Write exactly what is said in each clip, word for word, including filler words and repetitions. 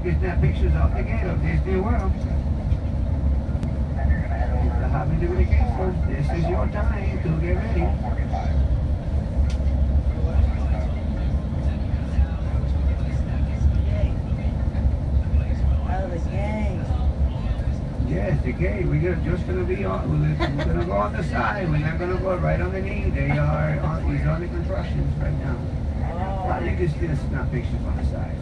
can snap pictures of the gate of Disney World. If you happen to be the gate first, this is your time to get ready. Oh, the gate. Yes, the gate. We're just going to be on, we're going to go on the side. We're not going to go right underneath. They are on, these are the constructions right now. Oh. But you can still snap pictures on the side.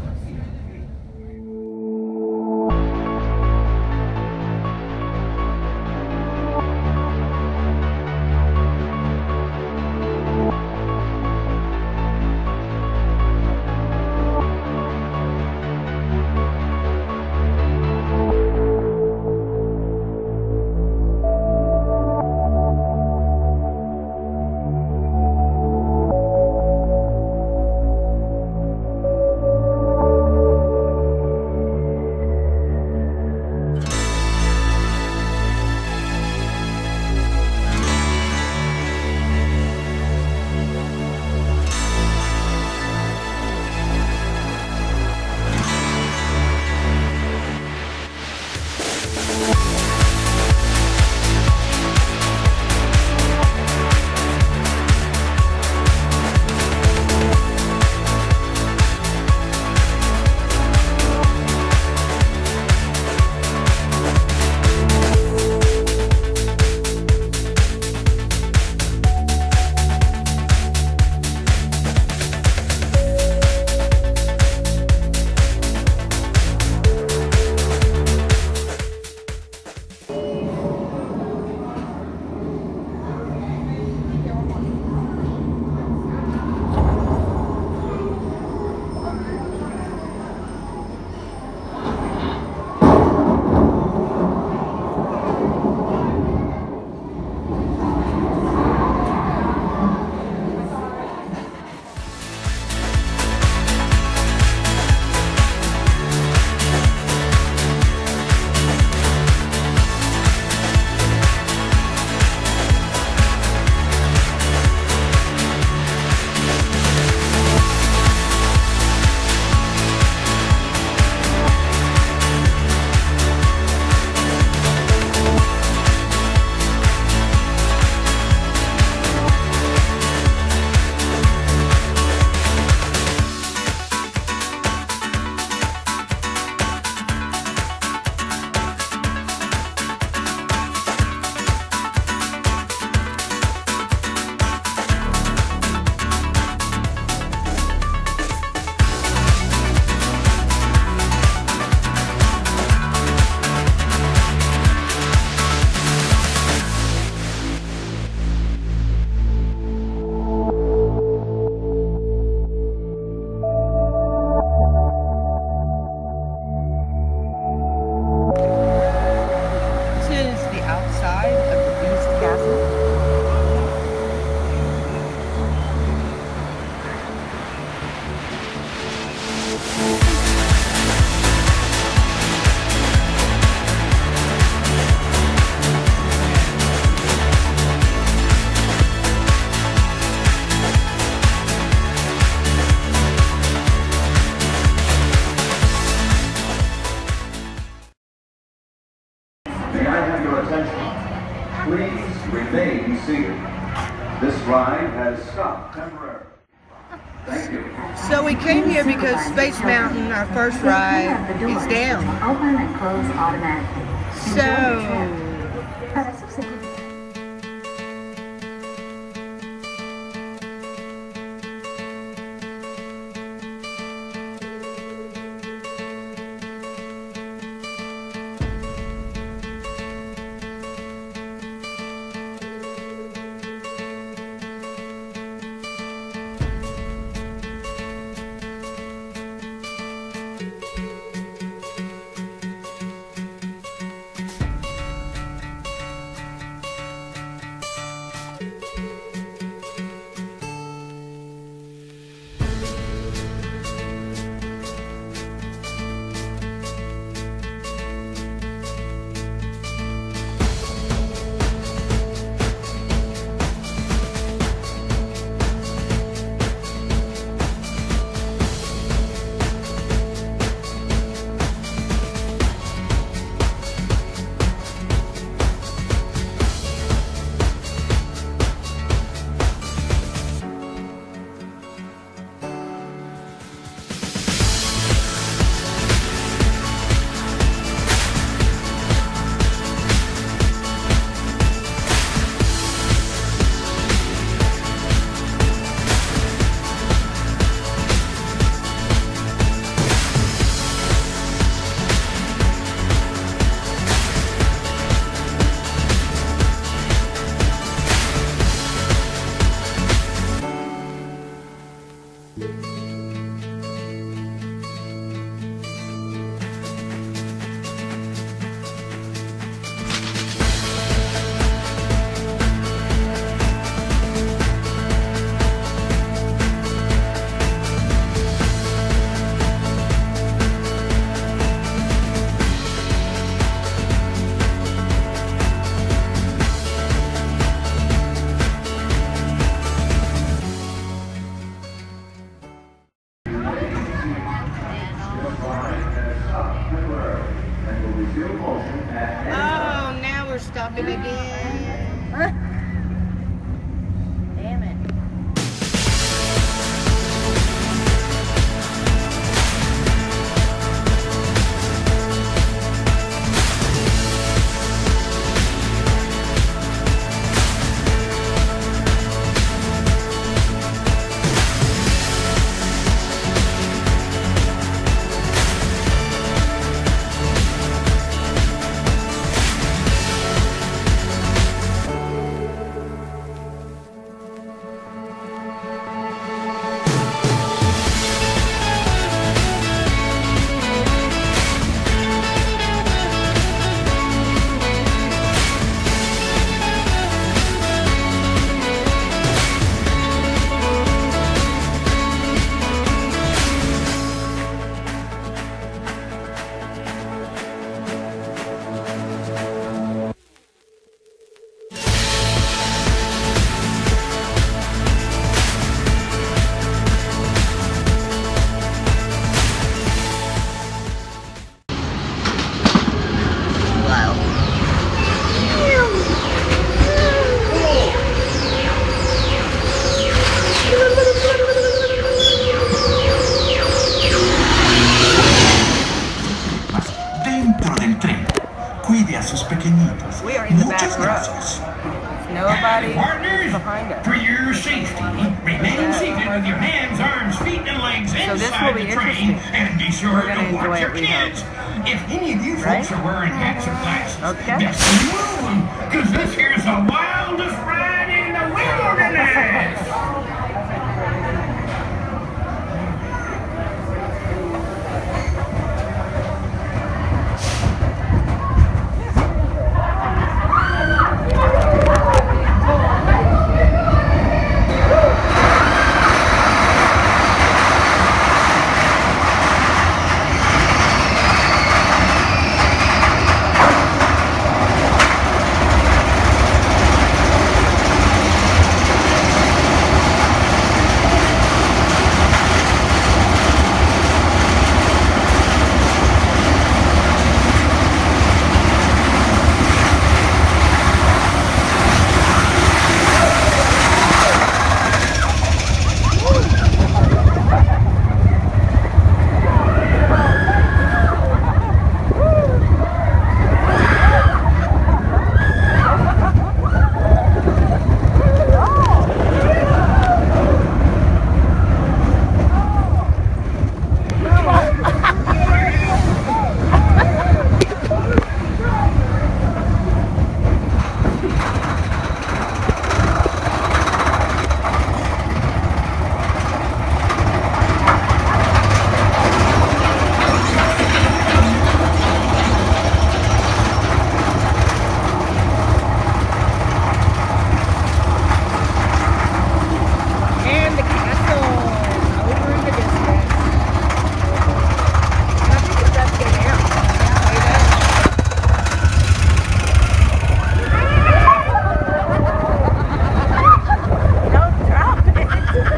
May I have your attention? Please remain seated. This ride has stopped temporarily. Thank you. So we came here because Space Mountain, our first ride, is down. Open and close automatically. So resume motion at any time. Oh, now we're stopping again. Damn it. We are in the back row. Nobody Partners, behind us. for your safety, remain seated with your hands, arms, feet, and legs So this inside will be the train, interesting. and be sure We're gonna to enjoy watch it, your we kids. If any of you Right? folks are wearing hats or glasses, Okay. best remove them, because this here's the wildest ride in the wilderness. And the castle over in the distance. I think it's up there now. Don't drop it.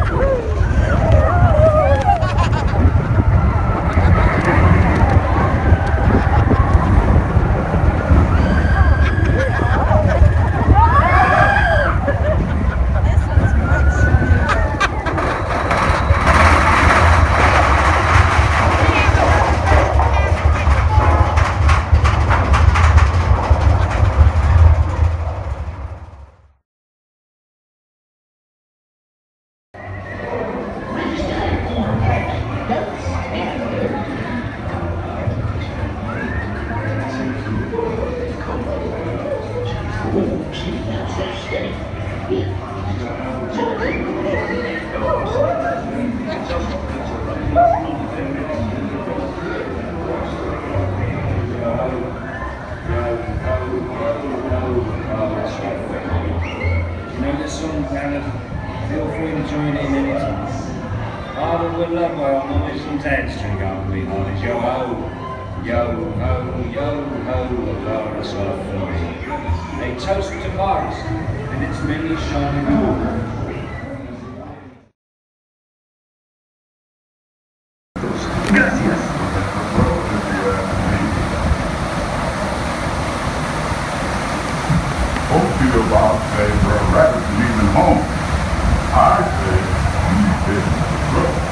Know this song, Karen? Feel free to join in anytime. Harder with love, well, I'm some dance string up with Hardy. Yo ho, yo ho, yo ho, a glorious love for me. A toast to Paris and its many shining jewels. Gracias. home. I say you didn't grow.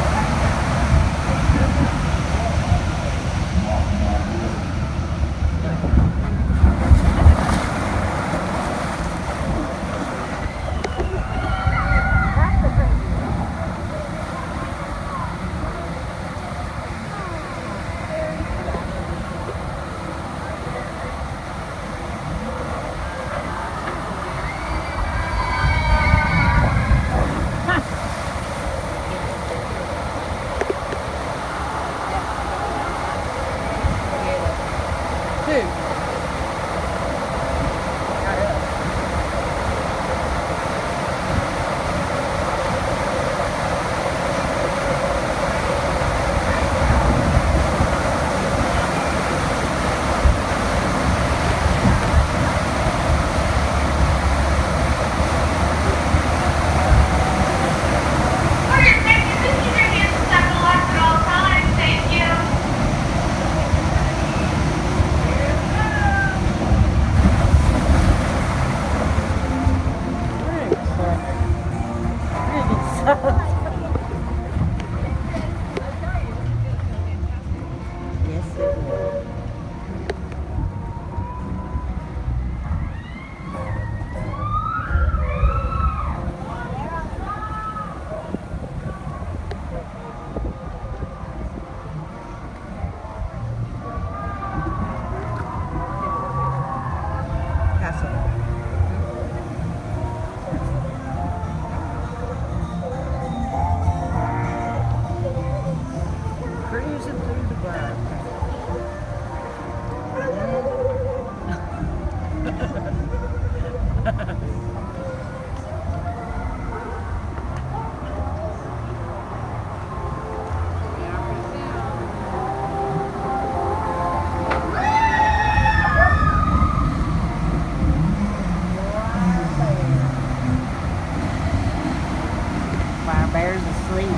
Bear's asleep.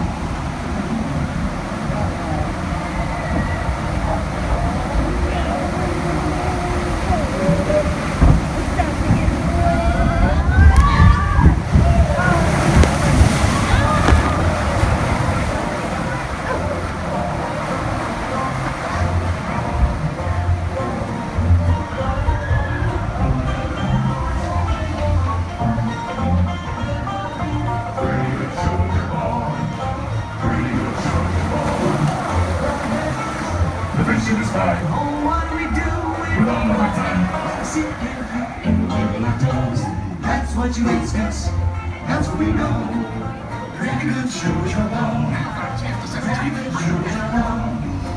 That's what you expect. That's what we know. Pretty good shows your bone. Pretty good shows your bone.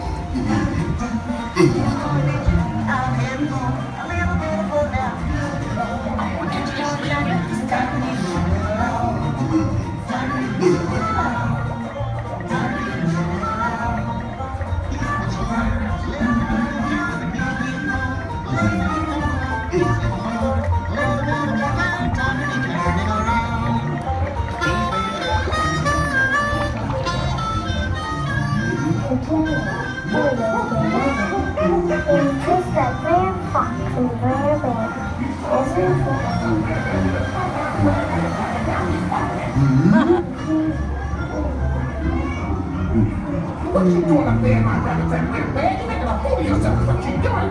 I'm heading home. A little bit of a now. It's time to move around. Time to move around. Time to move around. Just that rare fox and rare What you doing up there in my rabbit's and man? You making a fool of yourself. What you doing?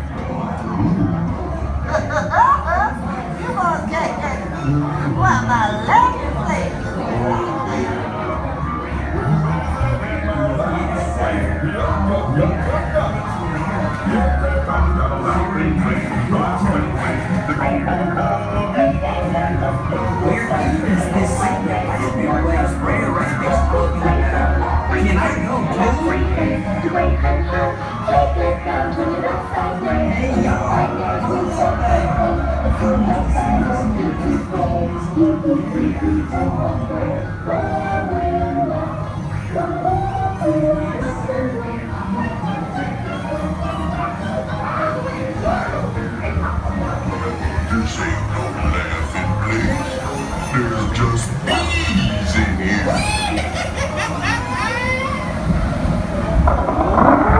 You must get that. Well, my leg place. This ain't no laughing place. There's just bees in here.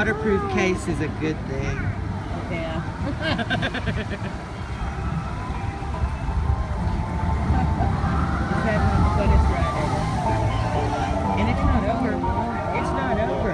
waterproof case is a good thing. Yeah. And it's not over. It's not over.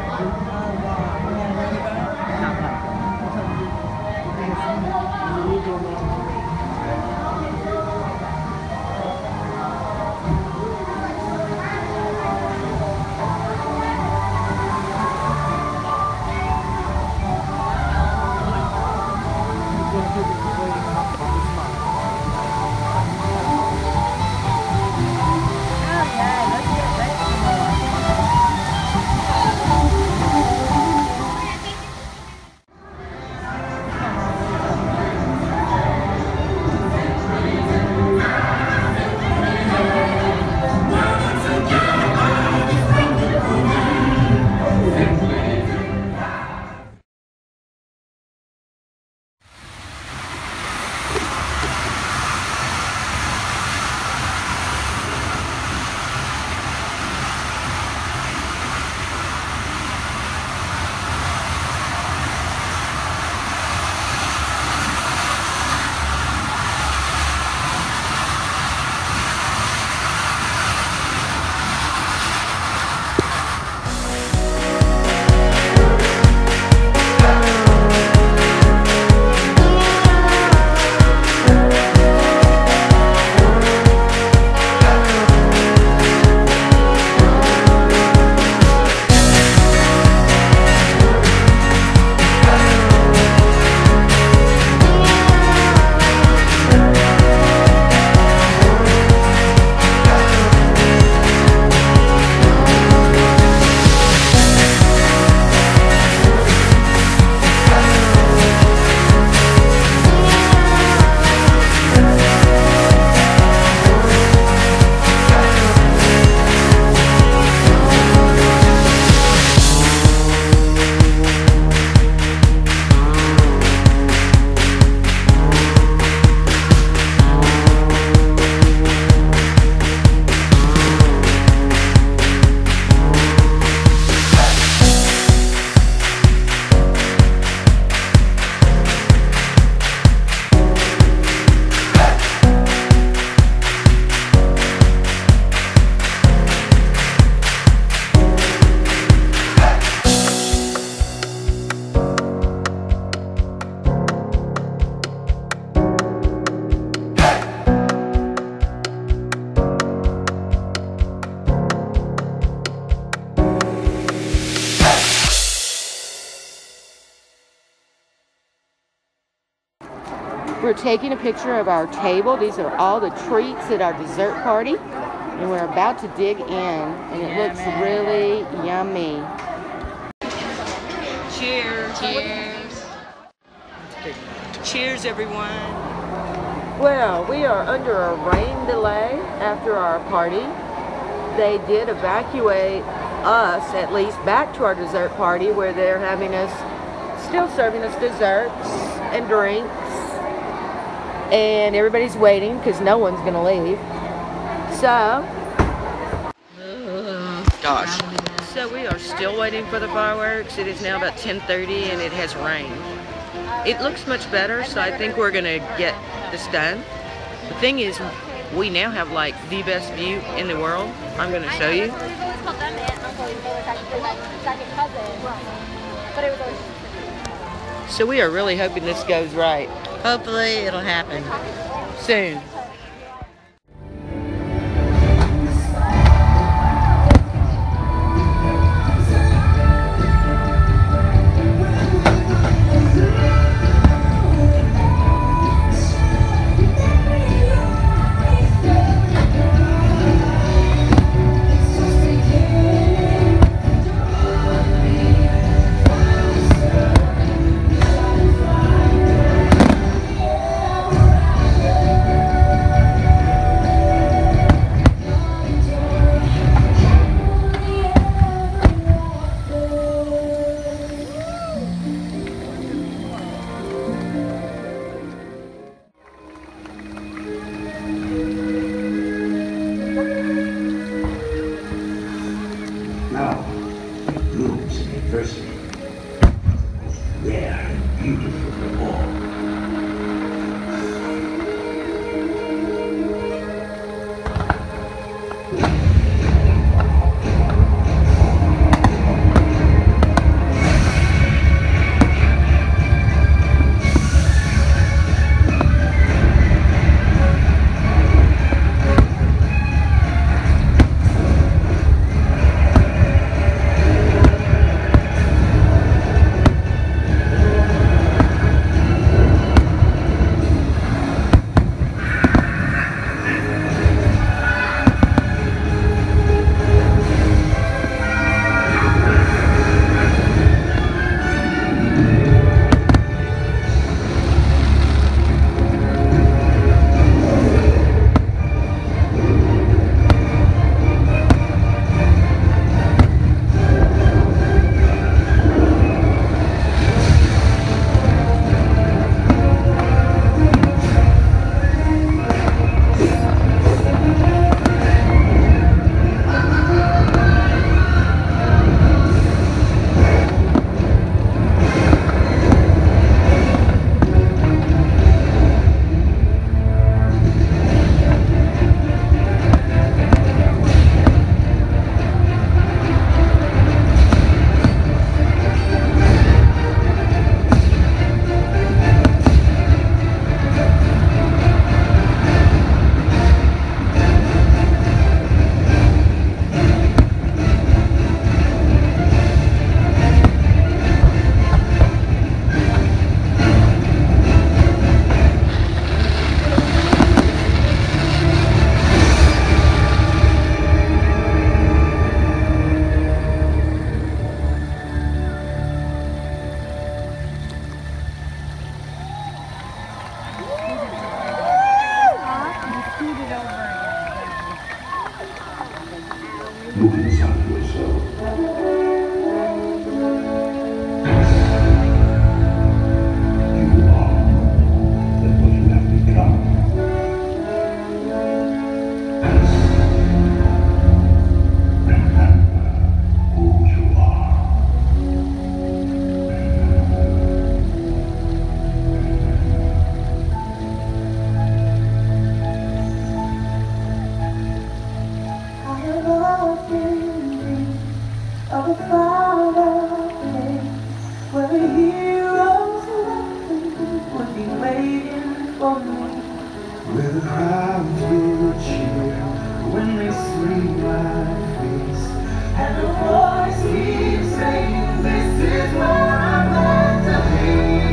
We're taking a picture of our table. These are all the treats at our dessert party. And we're about to dig in. And it looks really yummy. Cheers. Cheers. Cheers, everyone. Well, we are under a rain delay after our party. They did evacuate us, at least, back to our dessert party where they're having us, still serving us desserts and drinks. And everybody's waiting because no one's going to leave. So, Gosh. So we are still waiting for the fireworks. It is now about ten thirty and it has rained. It looks much better, so I think we're going to get this done. The thing is, we now have like the best view in the world. I'm going to show you. So we are really hoping this goes right. Hopefully it'll happen Soon. beautiful of all. Look inside yourself. You are more than what you have become. Remember who you are. I have often dreamed of a far place where the heroes laughing would be waiting for me, where the crowds will cheer when they see my face, and the voice keeps saying, "This is where I'm meant to be."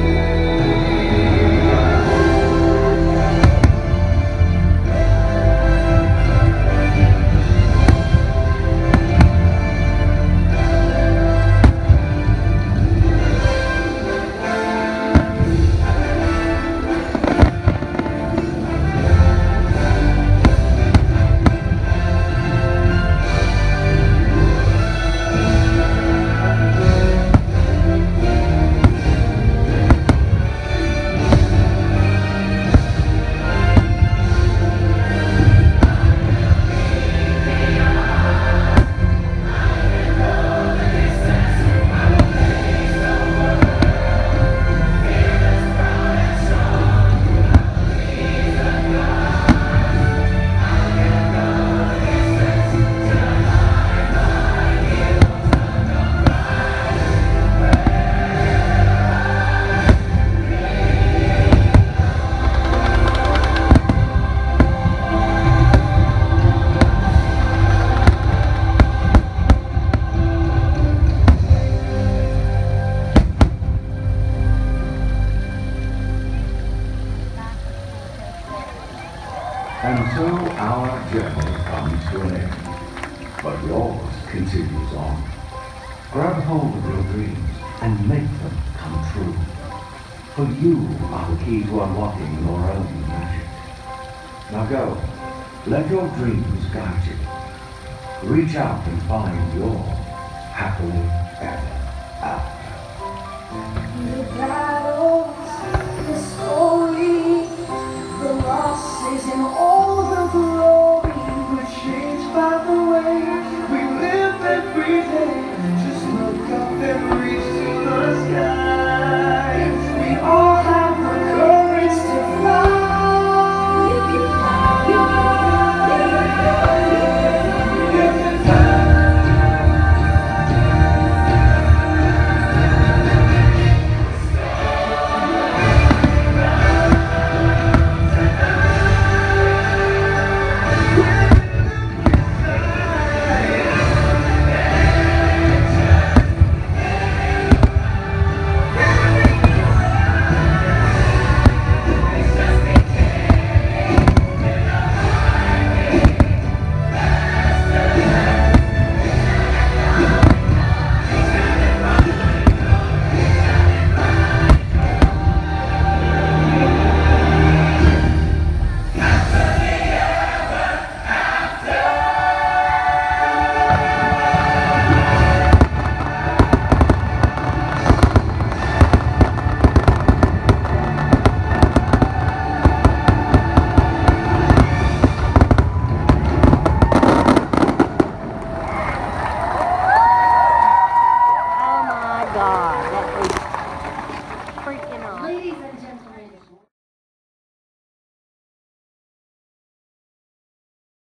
And so our journey comes to an end, but yours continues on. Grab hold of your dreams and make them come true. For you are the key to unlocking your own magic. Now go, let your dreams guide you. Reach out and find your happily ever after. You got